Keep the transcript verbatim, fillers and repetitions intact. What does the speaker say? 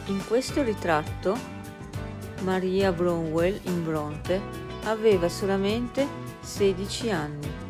In questo ritratto Maria Bromwell in bronte aveva solamente sedici anni.